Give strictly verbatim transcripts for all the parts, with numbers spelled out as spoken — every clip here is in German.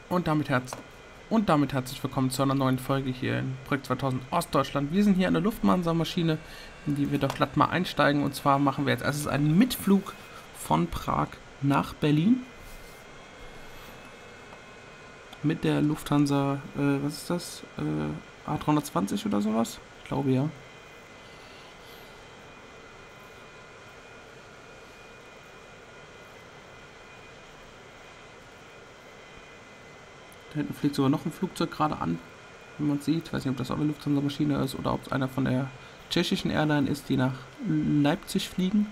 Und damit, herz und damit herzlich willkommen zu einer neuen Folge hier in Projekt zweitausend Ostdeutschland. Wir sind hier an der Lufthansa-Maschine, in die wir doch glatt mal einsteigen. Und zwar machen wir jetzt erstes einen Mitflug von Prag nach Berlin. Mit der Lufthansa, äh, was ist das? Äh, A dreihundertzwanzig oder sowas? Ich glaube ja. Da hinten fliegt sogar noch ein Flugzeug gerade an, wie man sieht. Ich weiß nicht, ob das auch eine Lufthansa-Maschine ist oder ob es einer von der tschechischen Airline ist, die nach Leipzig fliegen.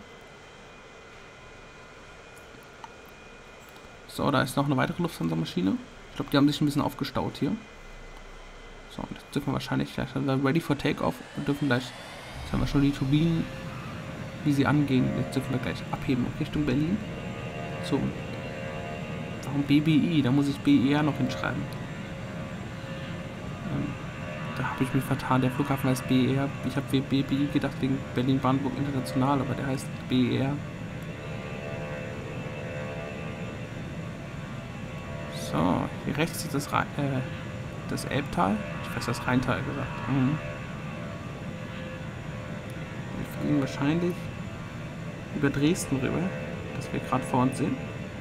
So, da ist noch eine weitere Lufthansa-Maschine. Ich glaube, die haben sich ein bisschen aufgestaut hier. So, und jetzt dürfen wir wahrscheinlich gleich, sind wir ready for takeoff und dürfen gleich, jetzt haben wir schon die Turbinen, wie sie angehen. Jetzt dürfen wir gleich abheben Richtung Berlin. So. Warum B B I? Da muss ich B E R noch hinschreiben. Ähm, da habe ich mich vertan. Der Flughafen heißt B E R. Ich habe B B I gedacht wegen Berlin-Brandenburg International, aber der heißt B E R. So, hier rechts ist das, Rhein, äh, das Elbtal. Ich weiß das Rheintal gesagt. Mhm. Wir fliegen wahrscheinlich über Dresden rüber, das wir gerade vor uns sehen.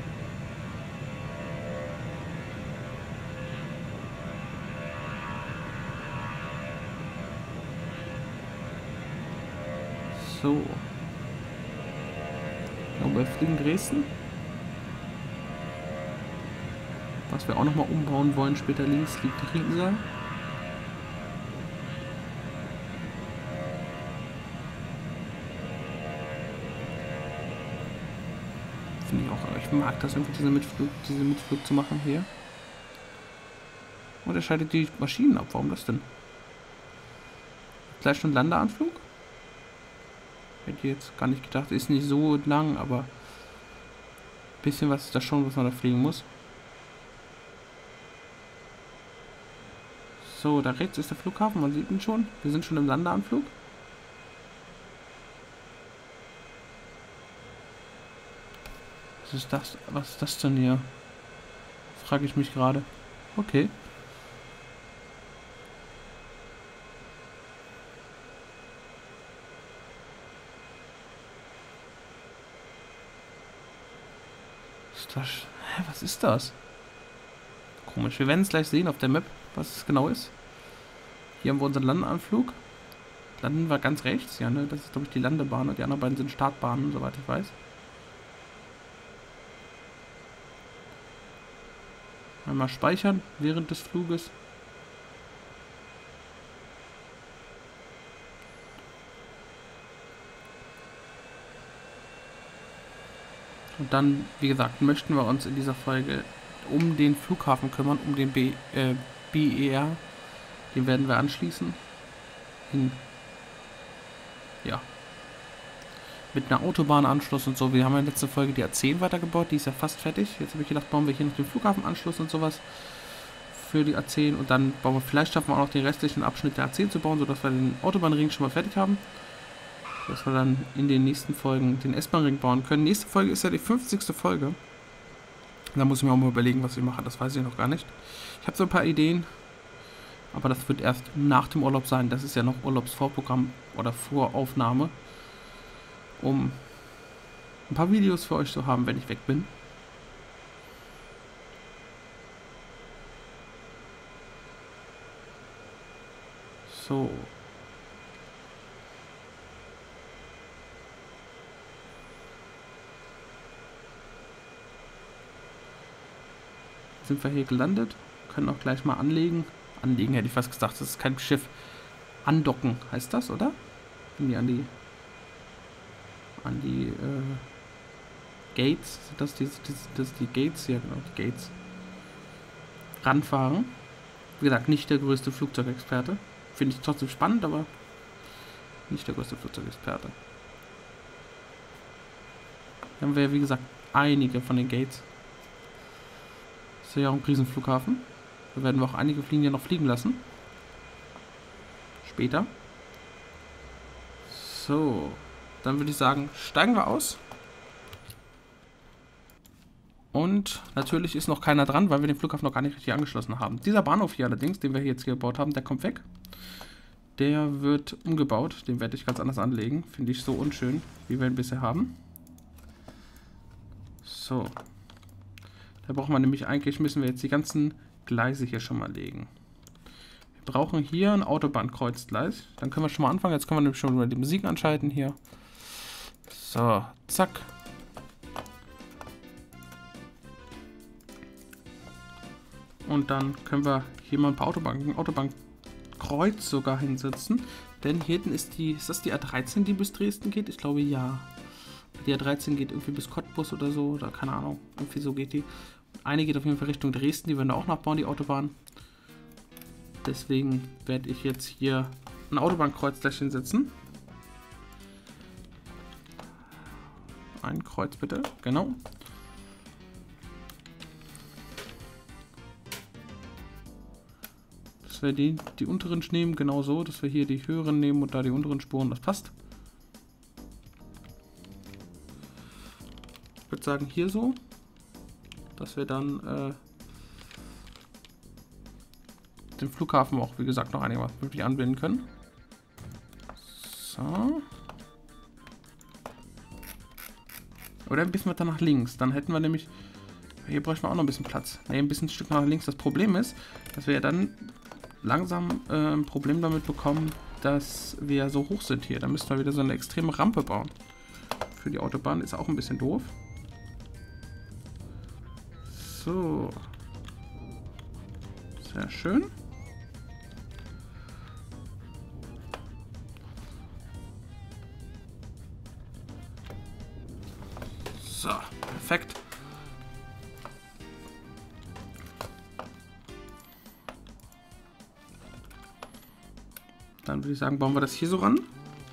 So. Ich glaube, wir fliegen Dresden. Was wir auch nochmal umbauen wollen, später links liegt die Riesa. Finde ich auch, ich mag das irgendwie, diese Mitflug, diese Mitflug zu machen hier. Und er schaltet die Maschinen ab. Warum das denn? Gleich schon Landeanflug? Hätte jetzt gar nicht gedacht, ist nicht so lang, aber ein bisschen was ist das schon, was man da fliegen muss. So, da rechts ist der Flughafen, man sieht ihn schon. Wir sind schon im Landeanflug. Was ist das? Was ist das denn hier? Frage ich mich gerade. Okay. Ist das... Hä, was ist das? Komisch. Wir werden es gleich sehen auf der Map, was es genau ist. Hier haben wir unseren Landeanflug. Landen wir ganz rechts. Ja, ne? Das ist, glaube ich, die Landebahn. Und die anderen beiden sind Startbahnen, soweit ich weiß. Einmal speichern während des Fluges. Und dann, wie gesagt, möchten wir uns in dieser Folge um den Flughafen kümmern, um den B, äh, B E R. Den werden wir anschließen. In, ja. Mit einer Autobahnanschluss und so. Wir haben ja in der letzten Folge die A zehn weitergebaut. Die ist ja fast fertig. Jetzt habe ich gedacht, bauen wir hier noch den Flughafenanschluss und sowas für die A zehn. Und dann bauen wir, vielleicht schaffen wir auch noch den restlichen Abschnitt der A zehn zu bauen, sodass wir den Autobahnring schon mal fertig haben. Dass wir dann in den nächsten Folgen den S-Bahn-Ring bauen können. Nächste Folge ist ja die fünfzigste Folge. Da muss ich mir auch mal überlegen, was ich mache. Das weiß ich noch gar nicht. Ich habe so ein paar Ideen. Aber das wird erst nach dem Urlaub sein. Das ist ja noch Urlaubsvorprogramm oder Voraufnahme. Um ein paar Videos für euch zu haben, wenn ich weg bin. So. Sind wir hier gelandet. Können auch gleich mal anlegen. Anlegen hätte ich fast gesagt. Das ist kein Schiff. Andocken heißt das, oder? Wenn die an die an die äh, Gates, sind das die, das, das die Gates? Ja, genau, die Gates. Ranfahren. Wie gesagt, nicht der größte Flugzeugexperte. Finde ich trotzdem spannend, aber nicht der größte Flugzeugexperte. Dann haben wir, wie gesagt, einige von den Gates. Das ist ja auch ein Riesenflughafen. Da werden wir auch einige Fliegen noch fliegen lassen. Später. So. Dann würde ich sagen, steigen wir aus. Und natürlich ist noch keiner dran, weil wir den Flughafen noch gar nicht richtig angeschlossen haben. Dieser Bahnhof hier allerdings, den wir jetzt hier gebaut haben, der kommt weg. Der wird umgebaut. Den werde ich ganz anders anlegen. Finde ich so unschön, wie wir ihn bisher haben. So. Da brauchen wir nämlich eigentlich, müssen wir jetzt die ganzen Gleise hier schon mal legen. Wir brauchen hier ein Autobahnkreuzgleis. Dann können wir schon mal anfangen. Jetzt können wir nämlich schon mal die Musik anschalten hier. So, zack. Und dann können wir hier mal ein paar Autobahnen, Autobahnkreuz sogar hinsetzen. Denn hier hinten ist die, ist das die A dreizehn, die bis Dresden geht? Ich glaube ja. Die A dreizehn geht irgendwie bis Cottbus oder so, oder keine Ahnung. Irgendwie so geht die. Eine geht auf jeden Fall Richtung Dresden, die werden da auch nachbauen, die Autobahn. Deswegen werde ich jetzt hier ein Autobahnkreuz gleich hinsetzen. Ein Kreuz bitte, genau. Dass wir die, die unteren nehmen, genau so, dass wir hier die höheren nehmen und da die unteren Spuren, das passt. Ich würde sagen hier so, dass wir dann äh, den Flughafen auch, wie gesagt, noch einigermaßen wirklich anbinden können. So. Oder ein bisschen weiter nach links. Dann hätten wir nämlich, hier bräuchten wir auch noch ein bisschen Platz. Ne, ein bisschen ein Stück nach links. Das Problem ist, dass wir ja dann langsam äh, ein Problem damit bekommen, dass wir so hoch sind hier. Da müssten wir wieder so eine extreme Rampe bauen. Für die Autobahn ist auch ein bisschen doof. So. Sehr schön. So, perfekt. Dann würde ich sagen, bauen wir das hier so ran.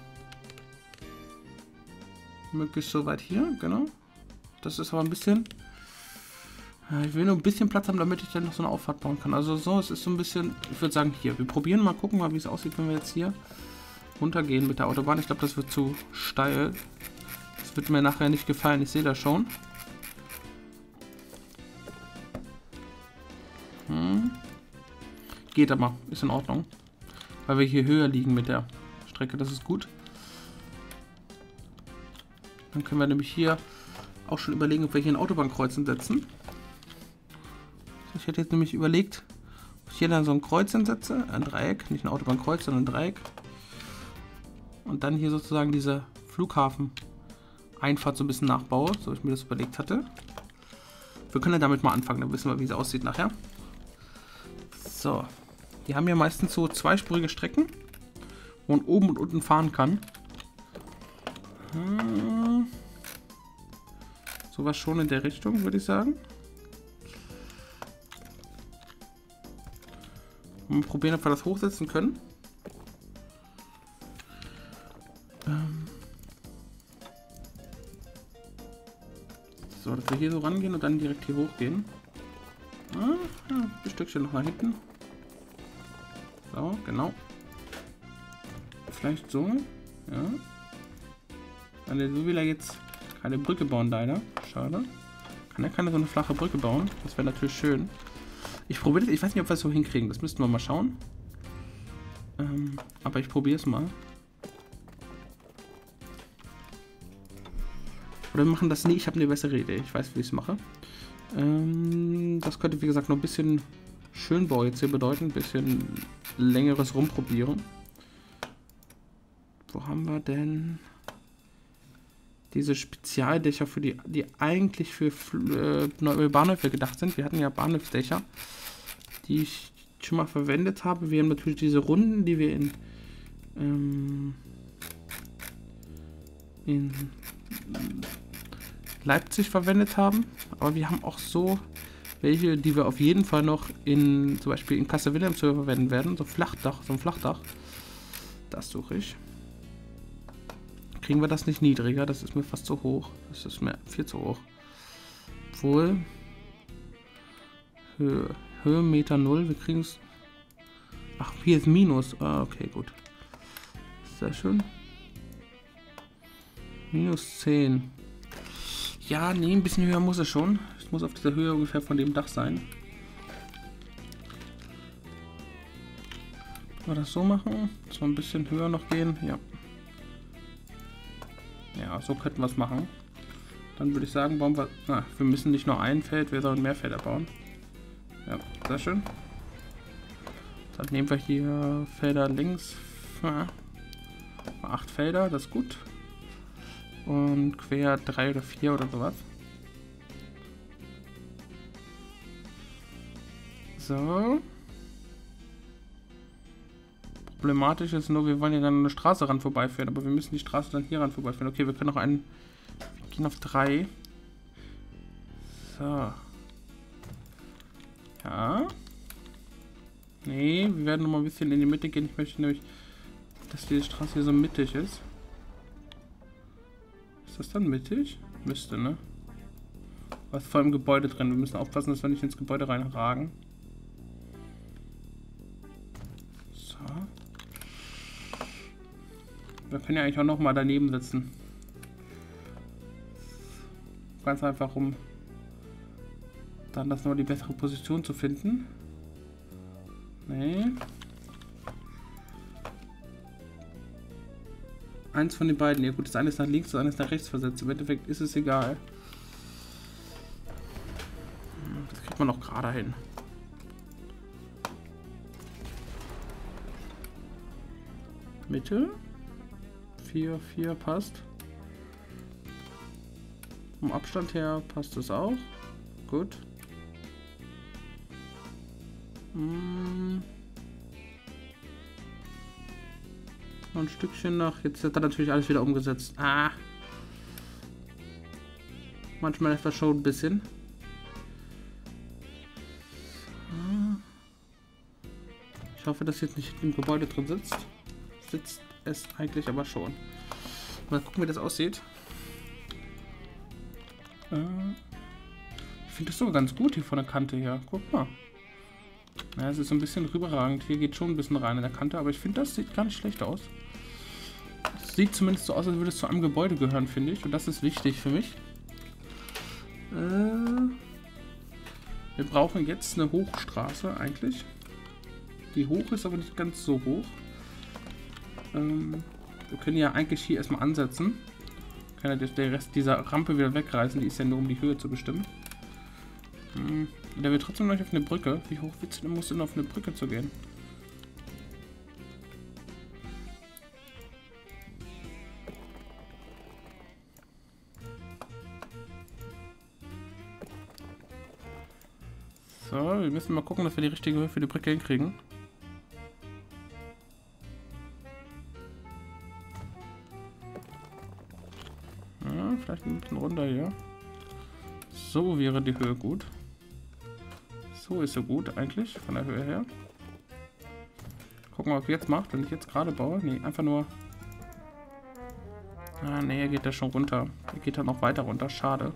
Möglichst so weit hier, genau. Das ist aber ein bisschen... Ich will nur ein bisschen Platz haben, damit ich dann noch so eine Auffahrt bauen kann. Also so, es ist so ein bisschen... Ich würde sagen, hier. Wir probieren mal, gucken mal, wie es aussieht, wenn wir jetzt hier runtergehen mit der Autobahn. Ich glaube, das wird zu steil. Das wird mir nachher nicht gefallen. Ich sehe das schon. Hm. Geht aber. Ist in Ordnung. Weil wir hier höher liegen mit der Strecke. Das ist gut. Dann können wir nämlich hier auch schon überlegen, ob wir hier ein Autobahnkreuz setzen. Ich hätte jetzt nämlich überlegt, ob ich hier dann so ein Kreuz hinsetze. Ein Dreieck. Nicht ein Autobahnkreuz, sondern ein Dreieck. Und dann hier sozusagen diese Flughafen-Einfahrt so ein bisschen nachbaue, so ich mir das überlegt hatte. Wir können ja damit mal anfangen, dann wissen wir, wie es aussieht nachher. So. Die haben ja meistens so zweispurige Strecken, wo man oben und unten fahren kann. Hm. Sowas schon in der Richtung, würde ich sagen. Mal probieren, ob wir das hochsetzen können. Ähm. So, dass wir hier so rangehen und dann direkt hier hochgehen. Ah, ja, ein Stückchen noch nach hinten. So, genau. Vielleicht so. Ja. Also so will er jetzt keine Brücke bauen, leider. Schade. Kann er keine so eine flache Brücke bauen? Das wäre natürlich schön. Ich probiere das. Ich weiß nicht, ob wir es so hinkriegen. Das müssten wir mal schauen. Ähm, aber ich probiere es mal. Oder wir machen das nie. Ich habe eine bessere Idee. Ich weiß, wie ich es mache. Ähm, das könnte, wie gesagt, noch ein bisschen Schönbau jetzt hier bedeuten. Ein bisschen längeres Rumprobieren. Wo haben wir denn diese Spezialdächer, für die, die eigentlich für äh, neue Bahnhöfe gedacht sind? Wir hatten ja Bahnhofsdächer, die ich schon mal verwendet habe. Wir haben natürlich diese Runden, die wir in, ähm, in Leipzig verwendet haben. Aber wir haben auch so welche, die wir auf jeden Fall noch in, zum Beispiel in Kassel-Wilhelmshöhe verwenden werden. So Flachdach, so ein Flachdach. Das suche ich. Kriegen wir das nicht niedriger? Das ist mir fast zu hoch. Das ist mir viel zu hoch. Obwohl. Höhe. Höhe Meter null. Wir kriegen es. Ach, hier ist Minus. Ah, okay, gut. Sehr schön. Minus zehn. Ja, nee, ein bisschen höher muss es schon. muss auf dieser Höhe ungefähr von dem Dach sein. Können wir das so machen? So ein bisschen höher noch gehen? Ja. Ja, so könnten wir es machen. Dann würde ich sagen, bauen wir... Na, wir müssen nicht nur ein Feld, wir sollen mehr Felder bauen. Ja, sehr schön. Dann nehmen wir hier Felder links. Ja, acht Felder, das ist gut. Und quer drei oder vier oder sowas. So. Problematisch ist nur, wir wollen ja dann eine Straße ran vorbeiführen, aber wir müssen die Straße dann hier ran vorbeiführen. Okay, wir können noch einen... Wir gehen auf drei. So. Ja. Nee, wir werden noch mal ein bisschen in die Mitte gehen. Ich möchte nämlich, dass diese Straße hier so mittig ist. Ist das dann mittig? Müsste, ne? Was vor im Gebäude drin. Wir müssen aufpassen, dass wir nicht ins Gebäude reinragen. So. Wir können ja eigentlich auch noch mal daneben sitzen. Ganz einfach, um dann das noch die bessere Position zu finden. Nee. Eins von den beiden. Ja gut, das eine ist nach links, das andere ist nach rechts versetzt. Im Endeffekt ist es egal. Das kriegt man noch gerade hin. Mitte. vier, vier passt. Vom Abstand her passt es auch. Gut. Hm. Noch ein Stückchen noch. Jetzt hat er natürlich alles wieder umgesetzt. Ah. Manchmal etwas schon ein bisschen. Ich hoffe, dass jetzt nicht im Gebäude drin sitzt. Sitzt es eigentlich aber schon. Mal gucken, wie das aussieht. Ich finde das sogar ganz gut hier von der Kante her. Guck mal. Ja, es ist so ein bisschen rüberragend. Hier geht schon ein bisschen rein in der Kante, aber ich finde, das sieht gar nicht schlecht aus. Es sieht zumindest so aus, als würde es zu einem Gebäude gehören, finde ich. Und das ist wichtig für mich. Äh, wir brauchen jetzt eine Hochstraße eigentlich. Die hoch ist, aber nicht ganz so hoch. Ähm, wir können ja eigentlich hier erstmal ansetzen. Kann ja der Rest dieser Rampe wieder wegreißen. Die ist ja nur, um die Höhe zu bestimmen. Hm. Der will trotzdem noch auf eine Brücke. Wie hoch willst du denn, musst du denn auf eine Brücke zu gehen? So, wir müssen mal gucken, dass wir die richtige Höhe für die Brücke hinkriegen. Ja, vielleicht ein bisschen runter hier. So wäre die Höhe gut. So ist sie gut eigentlich, von der Höhe her. Gucken wir, was jetzt macht, wenn ich jetzt gerade baue. Nee, einfach nur... Ah, nee, er geht da schon runter. Er geht da noch weiter runter, schade.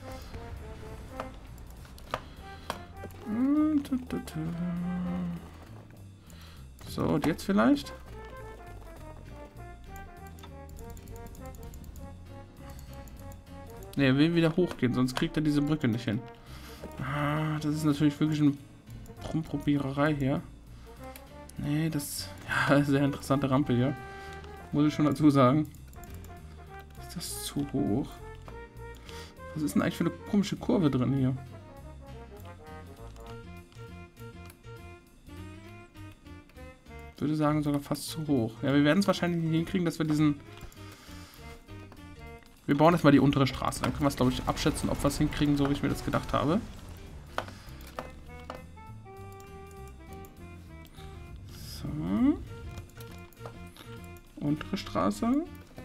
So, und jetzt vielleicht? Ne, er will wieder hochgehen, sonst kriegt er diese Brücke nicht hin. Ah, das ist natürlich wirklich eine Rumprobiererei hier. Nee, das... Ja, sehr interessante Rampe hier. Muss ich schon dazu sagen. Ist das zu hoch? Was ist denn eigentlich für eine komische Kurve drin hier? Ich würde sagen, sogar fast zu hoch. Ja, wir werden es wahrscheinlich nicht hinkriegen, dass wir diesen... Wir bauen erstmal die untere Straße. Dann können wir es, glaube ich, abschätzen, ob wir es hinkriegen, so wie ich mir das gedacht habe. So. Untere Straße.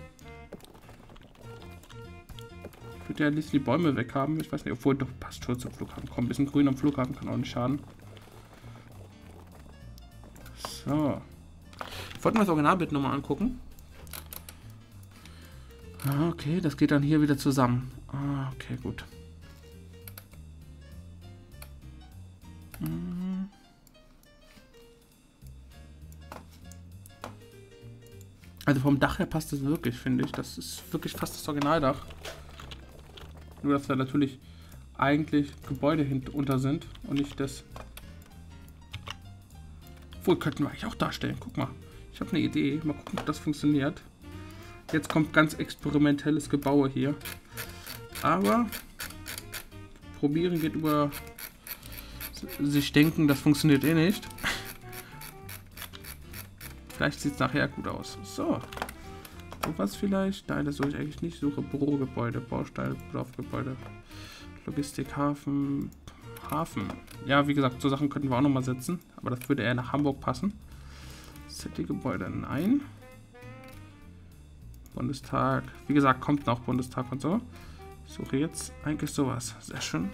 Ich würde ja nicht die Bäume weg haben. Ich weiß nicht, obwohl doch passt schon zum Flughafen. Komm, ein bisschen grün am Flughafen kann auch nicht schaden. So. Ich wollte mir das Originalbild nochmal angucken. Ah, okay, das geht dann hier wieder zusammen. Ah, okay, gut. Hm. Also vom Dach her passt es wirklich, finde ich. Das ist wirklich fast das Originaldach. Nur, dass wir natürlich eigentlich Gebäude hinunter sind und nicht das. Obwohl, könnten wir eigentlich auch darstellen. Guck mal, ich habe eine Idee. Mal gucken, ob das funktioniert. Jetzt kommt ganz experimentelles Gebaue hier. Aber probieren geht über sich denken, das funktioniert eh nicht. Vielleicht sieht es nachher gut aus. So. Was vielleicht? Nein, das suche ich eigentlich nicht. Suche Bürogebäude, Bausteine, Dorfgebäude, Logistik, Hafen, Hafen. Ja, wie gesagt, so Sachen könnten wir auch nochmal setzen. Aber das würde eher nach Hamburg passen. City-Gebäude, nein. Bundestag. Wie gesagt, kommt noch Bundestag und so. Ich suche jetzt eigentlich sowas. Sehr schön.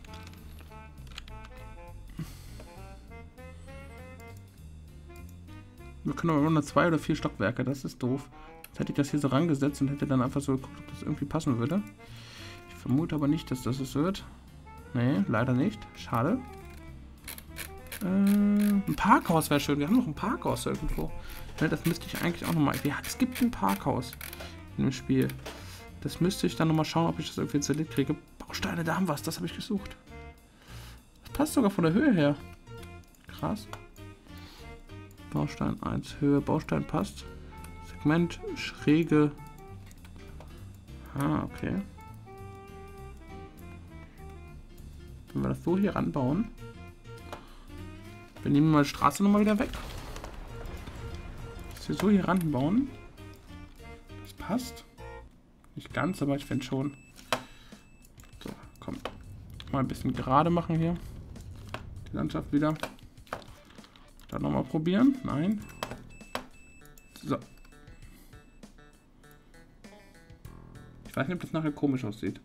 Wir können aber nur zwei oder vier Stockwerke. Das ist doof. Jetzt hätte ich das hier so rangesetzt und hätte dann einfach so geguckt, ob das irgendwie passen würde. Ich vermute aber nicht, dass das es wird. Nee, leider nicht. Schade. Äh, ein Parkhaus wäre schön. Wir haben noch ein Parkhaus irgendwo. Ja, das müsste ich eigentlich auch nochmal... Ja, es gibt ein Parkhaus in dem Spiel. Das müsste ich dann nochmal schauen, ob ich das irgendwie installiert kriege. Bausteine, da haben wir es. Das habe ich gesucht. Das passt sogar von der Höhe her. Krass. Baustein eins. Höhe. Baustein passt. Segment. Schräge. Ah, okay. Wenn wir das so hier ranbauen. Wir nehmen mal die Straße nochmal wieder weg. Das hier so hier ranbauen. Das passt. Nicht ganz, aber ich finde schon. So, komm. Mal ein bisschen gerade machen hier. Die Landschaft wieder. Dann nochmal probieren. Nein. So. Ich weiß nicht, ob das nachher komisch aussieht.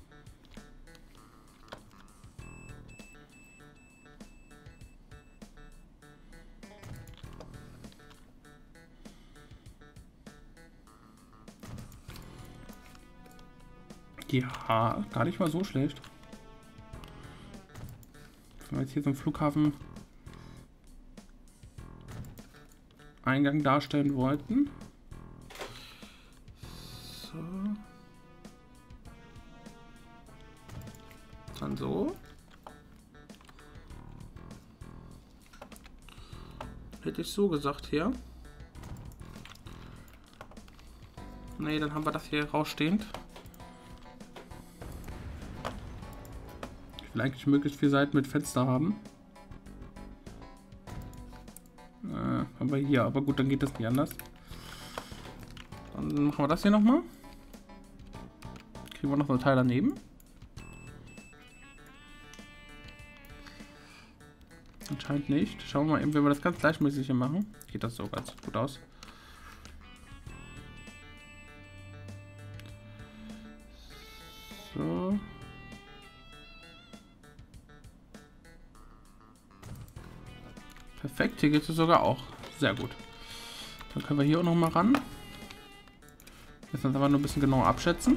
Ja, gar nicht mal so schlecht. Wenn wir jetzt hier so einen Flughafen Eingang darstellen wollten. So. Dann so. Hätte ich so gesagt hier. Nee, dann haben wir das hier rausstehend. Ich will eigentlich möglichst viele Seiten mit Fenster haben. Äh, haben wir hier, aber gut, dann geht das nicht anders. Dann machen wir das hier nochmal. Kriegen wir noch so ein Teil daneben. Anscheinend nicht. Schauen wir mal eben, wenn wir das ganz gleichmäßig hier machen. Geht das so ganz gut aus. So. Perfekt, hier geht es sogar auch. Sehr gut. Dann können wir hier auch noch mal ran. Jetzt aber nur ein bisschen genauer abschätzen.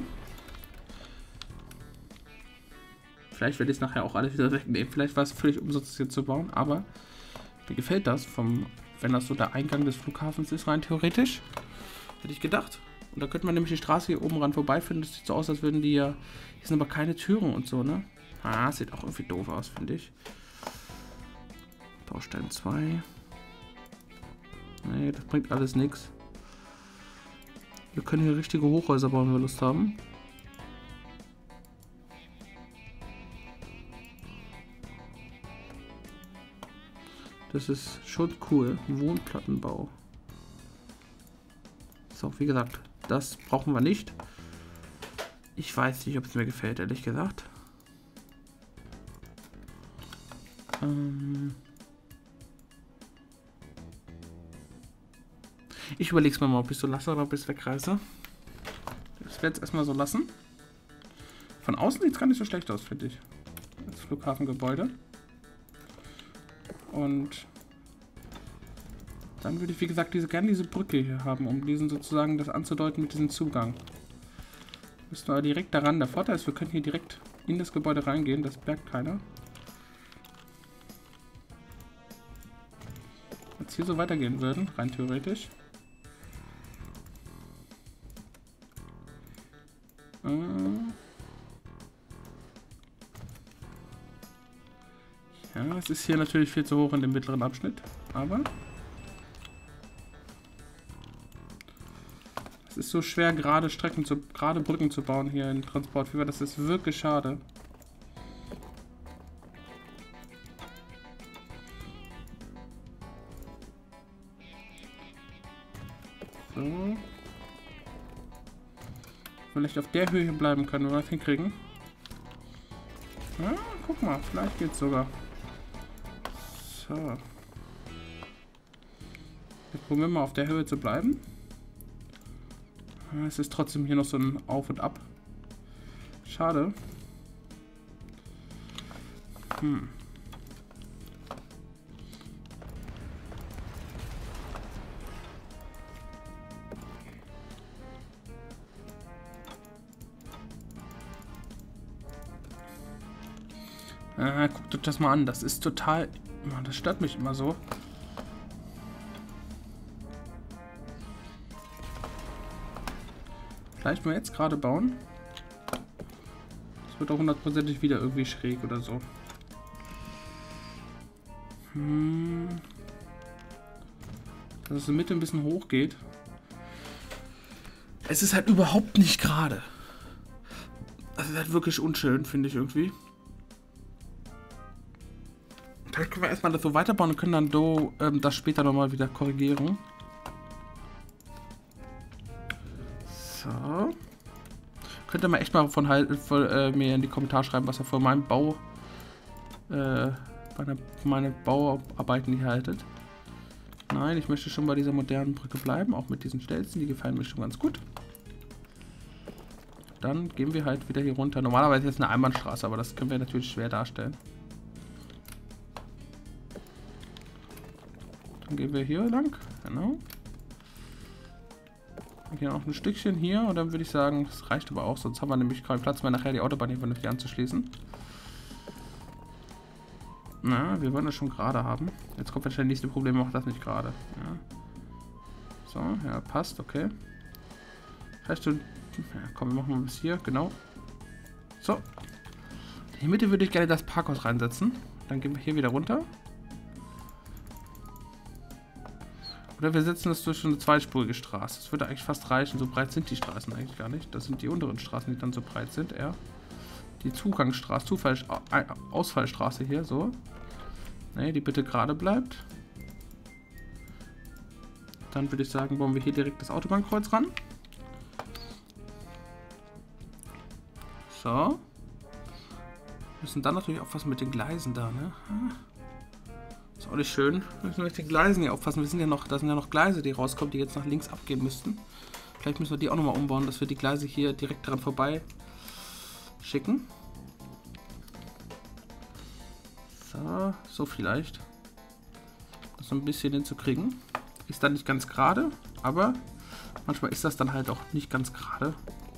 Vielleicht werde ich es nachher auch alles wieder wegnehmen. Vielleicht war es völlig umsonst hier zu bauen, aber mir gefällt das, vom, wenn das so der Eingang des Flughafens ist, rein theoretisch. Hätte ich gedacht. Und da könnte man nämlich die Straße hier oben ran vorbeifinden. Das sieht so aus, als würden die ja... Hier sind aber keine Türen und so, ne? Ah, sieht auch irgendwie doof aus, finde ich. Baustein zwei. Nee, das bringt alles nichts. Wir können hier richtige Hochhäuser bauen, wenn wir Lust haben. Das ist schon cool. Wohnplattenbau. So, wie gesagt, das brauchen wir nicht. Ich weiß nicht, ob es mir gefällt, ehrlich gesagt. Ähm... Ich überlege es mir mal, ob ich so lasse oder ob ich es wegreiße. Ich werde es erstmal so lassen. Von außen sieht es gar nicht so schlecht aus, finde ich. Das Flughafengebäude. Und dann würde ich, wie gesagt, diese, gerne diese Brücke hier haben, um diesen sozusagen das anzudeuten mit diesem Zugang. Müssen wir direkt daran. Der Vorteil ist, wir können hier direkt in das Gebäude reingehen. Das merkt keiner. Wenn es hier so weitergehen würden, rein theoretisch. Das ist hier natürlich viel zu hoch in dem mittleren Abschnitt, aber es ist so schwer, gerade Strecken zu, gerade Brücken zu bauen hier in Transportfieber. Das ist wirklich schade. So. Vielleicht auf der Höhe bleiben können, wenn wir das hinkriegen. Ja, guck mal, vielleicht geht's sogar. So. Jetzt probieren wir mal auf der Höhe zu bleiben. Es ist trotzdem hier noch so ein Auf und Ab. Schade. Hm. Äh, guckt euch das mal an. Das ist total... Das stört mich immer so. Vielleicht mal jetzt gerade bauen. Das wird auch hundertprozentig wieder irgendwie schräg oder so. Hm. Dass es in der Mitte ein bisschen hoch geht. Es ist halt überhaupt nicht gerade. Das ist halt wirklich unschön, finde ich irgendwie. Vielleicht können wir erstmal das so weiterbauen und können dann do, ähm, das später nochmal wieder korrigieren. So. Könnt ihr mal echt mal von, halt, von äh, mir in die Kommentare schreiben, was ihr von meinem Bau, äh, meine, meine Bauarbeiten hier haltet. Nein, ich möchte schon bei dieser modernen Brücke bleiben, auch mit diesen Stelzen, die gefallen mir schon ganz gut. Dann gehen wir halt wieder hier runter. Normalerweise ist es eine Einbahnstraße, aber das können wir natürlich schwer darstellen. Dann gehen wir hier lang, genau. Hier noch ein Stückchen hier und dann würde ich sagen, das reicht aber auch, sonst haben wir nämlich keinen Platz mehr, nachher die Autobahn hier vernünftig anzuschließen. Na, wir wollen das schon gerade haben. Jetzt kommt wahrscheinlich das nächste Problem, auch das nicht gerade. Ja. So, ja, passt, okay. Vielleicht du... Ja, komm, wir machen mal bis hier, genau. So. In die Mitte würde ich gerne das Parkhaus reinsetzen. Dann gehen wir hier wieder runter. Oder wir setzen das durch eine zweispurige Straße. Das würde eigentlich fast reichen. So breit sind die Straßen eigentlich gar nicht. Das sind die unteren Straßen, die dann so breit sind. Eher die Zugangsstraße, Zufall, Ausfallstraße hier, so. Ne, die bitte gerade bleibt. Dann würde ich sagen, bauen wir hier direkt das Autobahnkreuz ran. So. Müssen dann natürlich aufpassen mit den Gleisen da, ne? Ist auch nicht schön. Wir müssen mit den Gleisen hier aufpassen. Wir sind ja noch, da sind ja noch Gleise, die rauskommen, die jetzt nach links abgehen müssten. Vielleicht müssen wir die auch nochmal umbauen, dass wir die Gleise hier direkt dran vorbei schicken. So, so vielleicht. Das so ein bisschen hinzukriegen. Ist dann nicht ganz gerade, aber manchmal ist das dann halt auch nicht ganz gerade.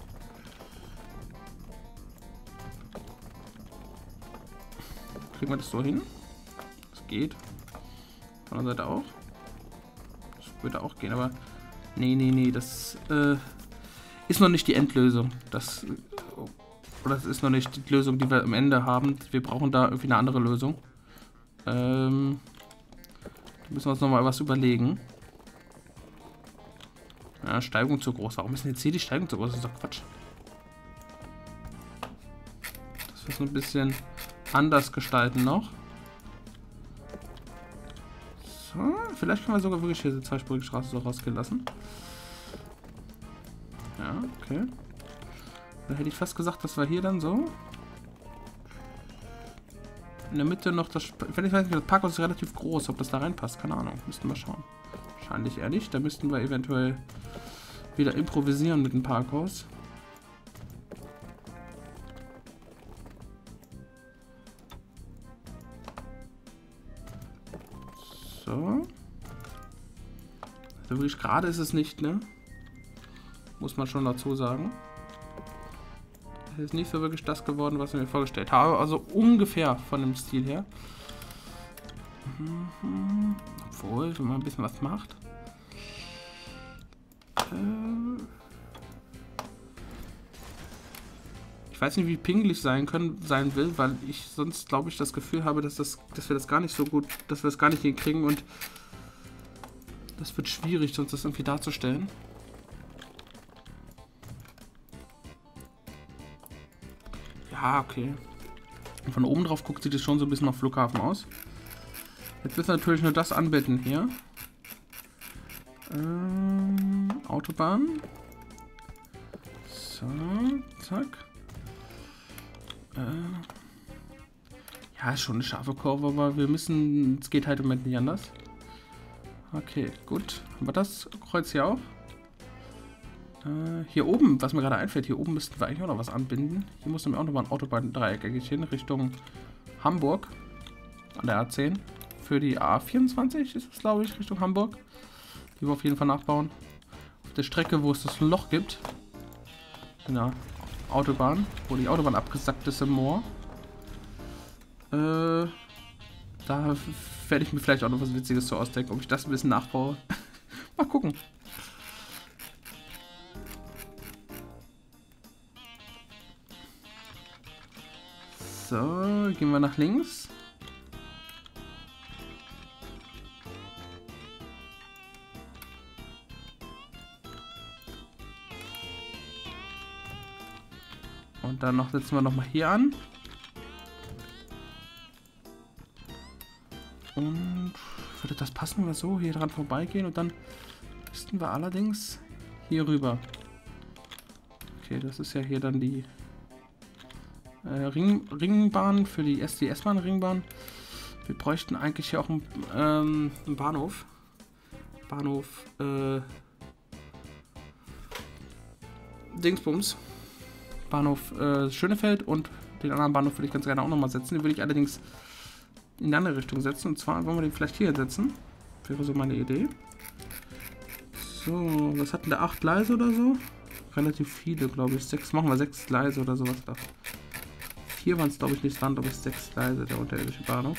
Kriegen wir das so hin? Das geht. Von der Seite auch. Das würde auch gehen, aber nee, nee, nee, das äh, ist noch nicht die Endlösung. Das, oder das ist noch nicht die Lösung, die wir am Ende haben. Wir brauchen da irgendwie eine andere Lösung. Ähm, da müssen wir uns nochmal was überlegen. Ja, Steigung zu groß. Warum ist denn jetzt hier die Steigung zu groß? Das ist doch Quatsch. Das ist so ein bisschen anders gestalten noch. So, vielleicht können wir sogar wirklich hier die zweispurige Straße so rausgehen lassen. Ja, okay. Da hätte ich fast gesagt, dass wir hier dann so in der Mitte noch das... Wenn ich weiß nicht, das Parkhaus ist relativ groß, ob das da reinpasst, keine Ahnung. Müssten wir schauen. Wahrscheinlich eher nicht. Da müssten wir eventuell wieder improvisieren mit dem Parkhaus. So. Also wirklich gerade ist es nicht, ne? Muss man schon dazu sagen. Es ist nicht so wirklich das geworden, was ich mir vorgestellt habe. Also ungefähr von dem Stil her. Mhm. Obwohl, wenn man ein bisschen was macht. Äh Ich weiß nicht, wie pingelig sein können, sein will, weil ich sonst, glaube ich, das Gefühl habe, dass, das, dass wir das gar nicht so gut, dass wir das gar nicht hinkriegen und das wird schwierig, sonst das irgendwie darzustellen. Ja, okay. Und von oben drauf guckt, sieht es schon so ein bisschen nach Flughafen aus. Jetzt müssen wir natürlich nur das anbinden hier. Ähm, Autobahn. So, zack. Äh, ja, ist schon eine scharfe Kurve, aber wir müssen, es geht halt im Moment nicht anders. Okay, gut. Haben wir das Kreuz hier auch? Äh, hier oben, was mir gerade einfällt, hier oben müssten wir eigentlich auch noch was anbinden. Hier muss nämlich auch nochmal ein Autobahndreieck hin, Richtung Hamburg. An der A zehn. Für die A vierundzwanzig ist es, glaube ich, Richtung Hamburg. Die wir auf jeden Fall nachbauen. Auf der Strecke, wo es das Loch gibt. In der Autobahn, wo die Autobahn abgesackt ist im Moor. Äh, da werde ich mir vielleicht auch noch was Witziges zu ausdenken, ob ich das ein bisschen nachbaue. Mal gucken. So, gehen wir nach links. Und dann noch setzen wir noch mal hier an. Und würde das passen, wenn wir so hier dran vorbeigehen und dann müssten wir allerdings hier rüber. Okay, das ist ja hier dann die äh, Ring, Ringbahn für die S D S-Bahn-Ringbahn. Wir bräuchten eigentlich hier auch einen, ähm, einen Bahnhof. Bahnhof äh, Dingsbums. Bahnhof äh, Schönefeld und den anderen Bahnhof würde ich ganz gerne auch nochmal setzen. Den würde ich allerdings in eine andere Richtung setzen. Und zwar wollen wir den vielleicht hier setzen. Wäre so meine Idee. So, was hatten der? Acht Gleise oder so? Relativ viele, glaube ich. Sechs, machen wir sechs Gleise oder sowas da. Hier waren es, glaube ich, nicht dran, aber es sechs Gleise, der unterirdische Bahnhof.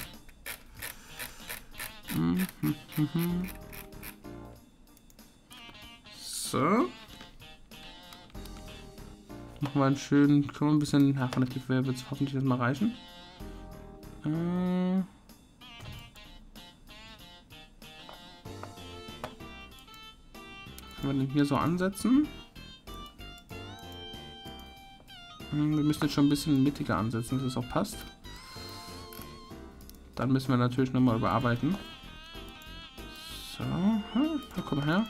Mhm, mhm, mhm. So. Machen wir einen schönen, können wir ein bisschen, ja, relativ wird es hoffentlich das mal reichen. Äh, können wir den hier so ansetzen? Hm, wir müssen jetzt schon ein bisschen mittiger ansetzen, dass es auch passt. Dann müssen wir natürlich nochmal überarbeiten. So, hm, komm mal her.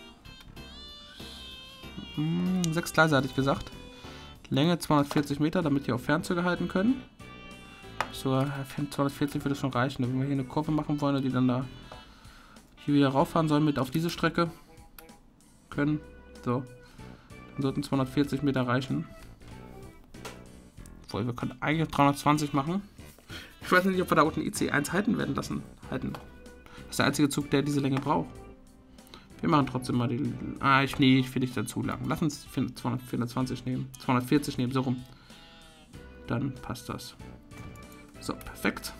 Hm, sechs Gleise hatte ich gesagt. Länge zweihundertvierzig Meter, damit die auf Fernzüge halten können. So, zweihundertvierzig würde schon reichen. Wenn wir hier eine Kurve machen wollen, die dann da hier wieder rauffahren sollen mit auf diese Strecke können. So, dann sollten zweihundertvierzig Meter reichen. Obwohl, wir können eigentlich dreihundertzwanzig machen. Ich weiß nicht, ob wir da unten I C eins halten werden lassen. Halten. Das ist der einzige Zug, der diese Länge braucht. Wir machen trotzdem mal die... Ah, ich, nee, ich will nicht dazu lang. Lass uns vierhundertzwanzig nehmen. zweihundertvierzig nehmen, so rum. Dann passt das. So, perfekt.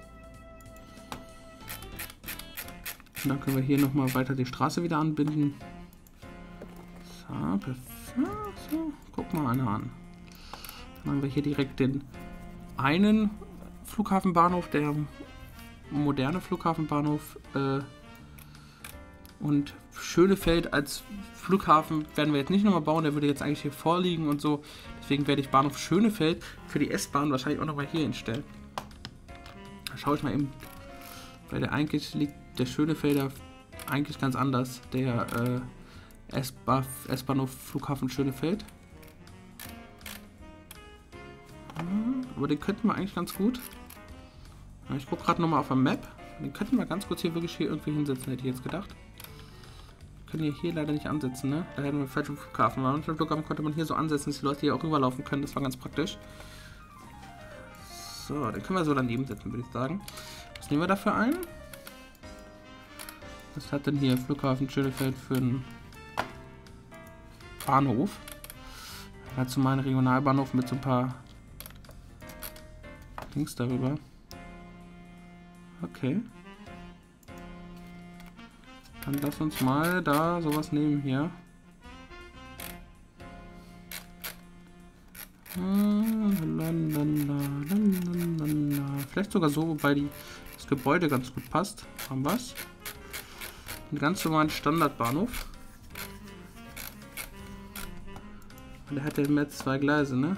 Und dann können wir hier nochmal weiter die Straße wieder anbinden. So, perfekt. So, guck mal einer an. Dann haben wir hier direkt den einen Flughafenbahnhof, der moderne Flughafenbahnhof, äh, und Schönefeld als Flughafen werden wir jetzt nicht nochmal bauen, der würde jetzt eigentlich hier vorliegen und so. Deswegen werde ich Bahnhof Schönefeld für die S-Bahn wahrscheinlich auch nochmal hier hinstellen. Da schaue ich mal eben, weil der eigentlich liegt der Schönefelder eigentlich ganz anders, der äh, S-Bahnhof Flughafen Schönefeld. Aber den könnten wir eigentlich ganz gut. Ich gucke gerade nochmal auf der Map. Den könnten wir ganz kurz hier wirklich hier irgendwie hinsetzen, hätte ich jetzt gedacht. Können wir hier leider nicht ansetzen, ne? Da hätten wir falschen Flughafen. Bei manchen Flughafen konnte man hier so ansetzen, dass die Leute hier auch rüberlaufen können. Das war ganz praktisch. So, den können wir so daneben setzen, würde ich sagen. Was nehmen wir dafür ein? Was hat denn hier Flughafen Schönefeld für einen Bahnhof? Dazu mal einen Regionalbahnhof mit so ein paar Dings darüber. Okay. Dann lass uns mal da sowas nehmen hier. Hm. Vielleicht sogar so, wobei die, das Gebäude ganz gut passt. Haben wir es? Ein ganz normalen Standardbahnhof. Und der hat ja mehr zwei Gleise, ne?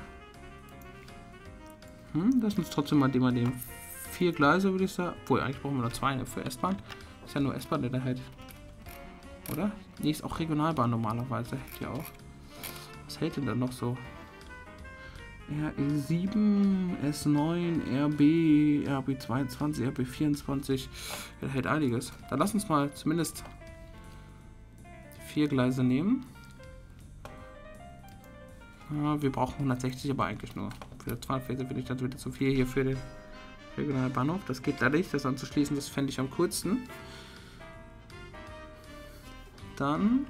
Hm, das ist trotzdem mal den mal nehmen. Vier Gleise, würde ich sagen. Obwohl, eigentlich brauchen wir nur zwei, ne? Für S-Bahn. Ist ja nur S-Bahn, der da hält. Oder? Nee, ist auch Regionalbahn normalerweise. Hält ja auch. Was hält denn da noch so? R E sieben, S neun, R B, R B zweiundzwanzig, R B vierundzwanzig. Ja, hält einiges. Dann lass uns mal zumindest vier Gleise nehmen. Ja, wir brauchen hundertsechzig, aber eigentlich nur. Für zweihundertvierzig finde ich das wieder zu viel hier für den Regionalbahnhof. Das geht da nicht, das anzuschließen, das fände ich am coolsten. Dann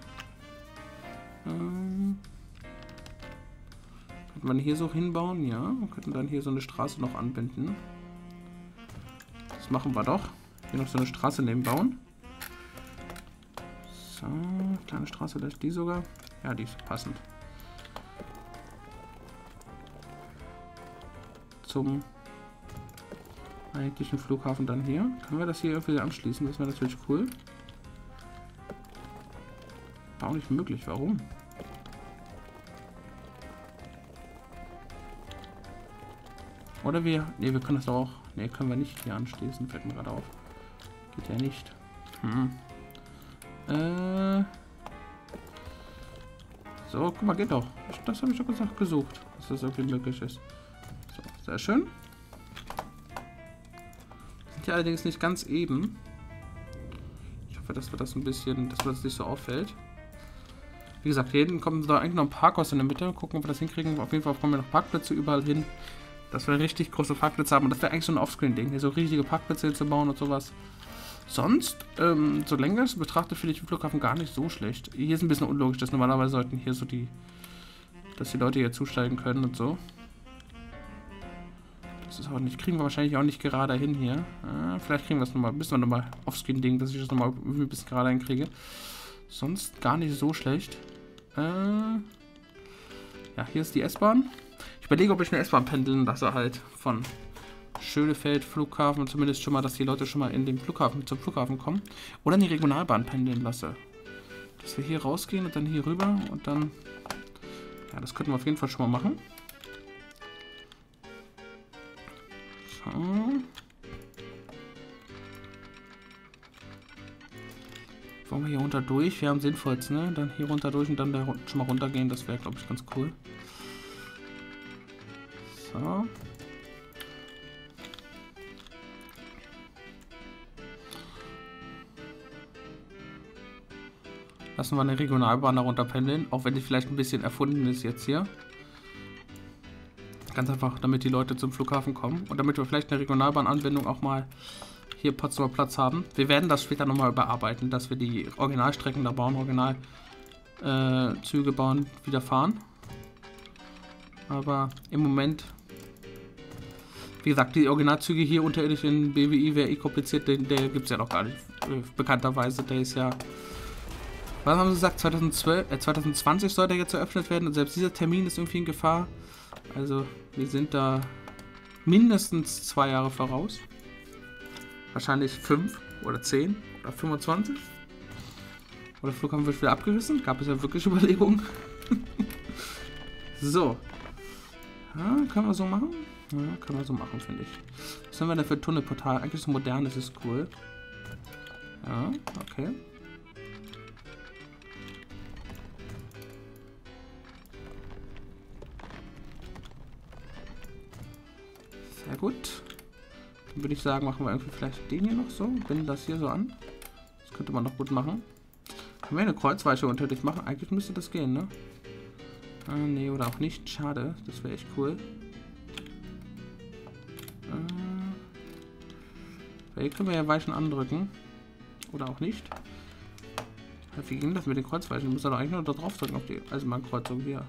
ähm, könnte man hier so hinbauen, ja. Wir könnten dann hier so eine Straße noch anbinden. Das machen wir doch. Hier noch so eine Straße nebenbauen. So, kleine Straße, da ist die sogar. Ja, die ist passend. Zum eigentlichen Flughafen dann hier. Können wir das hier irgendwie anschließen? Das wäre natürlich cool. War auch nicht möglich. Warum? Oder wir... Ne, wir können das auch... Ne, können wir nicht hier anschließen. Fällt mir gerade auf. Geht ja nicht. Hm. Äh... So, guck mal, geht doch. Das habe ich doch gesagt, gesucht. Dass das irgendwie möglich ist. So, sehr schön. Sind ja allerdings nicht ganz eben. Ich hoffe, dass wir das ein bisschen... Dass das nicht so auffällt. Wie gesagt, hier hinten kommt da eigentlich noch ein Parkhaus in der Mitte. Gucken, ob wir das hinkriegen. Auf jeden Fall kommen wir noch Parkplätze überall hin. Dass wir richtig große Parkplätze haben. Und das wäre eigentlich so ein Offscreen-Ding. Hier so richtige Parkplätze zu bauen und sowas. Sonst, ähm, so länger es betrachtet, finde ich den Flughafen gar nicht so schlecht. Hier ist ein bisschen unlogisch, dass normalerweise sollten hier so die... Dass die Leute hier zusteigen können und so. Das ist auch nicht... Kriegen wir wahrscheinlich auch nicht gerade hin hier. Äh, vielleicht kriegen wir das nochmal... Müssen wir nochmal Offscreen-Ding, dass ich das nochmal ein bisschen gerade hinkriege. Sonst gar nicht so schlecht. Äh, ja, hier ist die S-Bahn. Ich überlege, ob ich eine S-Bahn pendeln lasse halt von Schönefeld, Flughafen, zumindest schon mal, dass die Leute schon mal in den Flughafen, zum Flughafen kommen. Oder in die Regionalbahn pendeln lasse. Dass wir hier rausgehen und dann hier rüber und dann... Ja, das könnten wir auf jeden Fall schon mal machen. So. Wollen wir hier runter durch? Wir haben sinnvollsten, ne? Dann hier runter durch und dann da schon mal runtergehen. Das wäre, glaube ich, ganz cool. So. Lassen wir eine Regionalbahn darunter pendeln, auch wenn die vielleicht ein bisschen erfunden ist jetzt hier. Ganz einfach, damit die Leute zum Flughafen kommen und damit wir vielleicht eine Regionalbahnanbindung auch mal hier Potsdamer Platz haben. Wir werden das später nochmal überarbeiten, dass wir die Originalstrecken da bauen, Originalzüge äh, bauen, wieder fahren. Aber im Moment, wie gesagt, die Originalzüge hier unterirdisch in B W I wäre eh kompliziert, den, der gibt es ja noch gar nicht, äh, bekannterweise. Der ist ja, was haben sie gesagt, zweitausendzwölf, äh, zwanzig zwanzig soll der jetzt eröffnet werden und selbst dieser Termin ist irgendwie in Gefahr. Also wir sind da mindestens zwei Jahre voraus. Wahrscheinlich fünf oder zehn oder fünfundzwanzig. Oder der Flughafen wird wieder abgerissen. Gab es ja wirklich Überlegungen. So. Ja, können wir so machen? Ja, können wir so machen, finde ich. Was haben wir denn für ein Tunnelportal? Eigentlich so modern, das ist cool. Ja, okay. Sehr gut. Dann würde ich sagen, machen wir irgendwie vielleicht den hier noch so. Binden das hier so an. Das könnte man noch gut machen. Können wir eine Kreuzweiche unter dich machen? Eigentlich müsste das gehen, ne? Ah, nee, oder auch nicht. Schade. Das wäre echt cool. Äh, hier können wir ja Weichen andrücken. Oder auch nicht. Wie ging das mit den Kreuzweichen? Ich muss da doch eigentlich nur da drauf drücken auf die Eisenbahnkreuzung hier.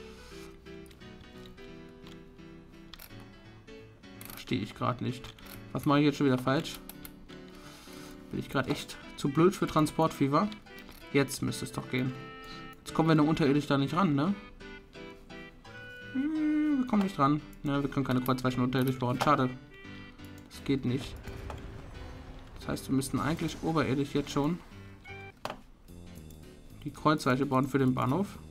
Verstehe ich gerade nicht. Was mache ich jetzt schon wieder falsch? Bin ich gerade echt zu blöd für Transportfieber? Jetzt müsste es doch gehen. Jetzt kommen wir nur unterirdisch da nicht ran, ne? Hm, wir kommen nicht dran. Ja, wir können keine Kreuzweichen unterirdisch bauen. Schade. Das geht nicht. Das heißt, wir müssten eigentlich oberirdisch jetzt schon die Kreuzweiche bauen für den Bahnhof.